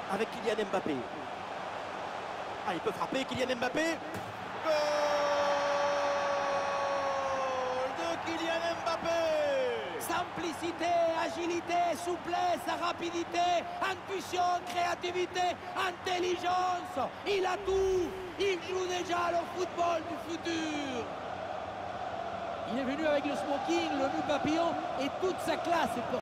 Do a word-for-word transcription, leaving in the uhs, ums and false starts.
avec Kylian Mbappé. Ah, il peut frapper, Kylian Mbappé. Goal de Kylian Mbappé. Simplicité, agilité, souplesse, rapidité, intuition, créativité, intelligence. Il a tout. Il joue déjà le football du futur. Il est venu avec le smoking, le nœud papillon et toute sa classe.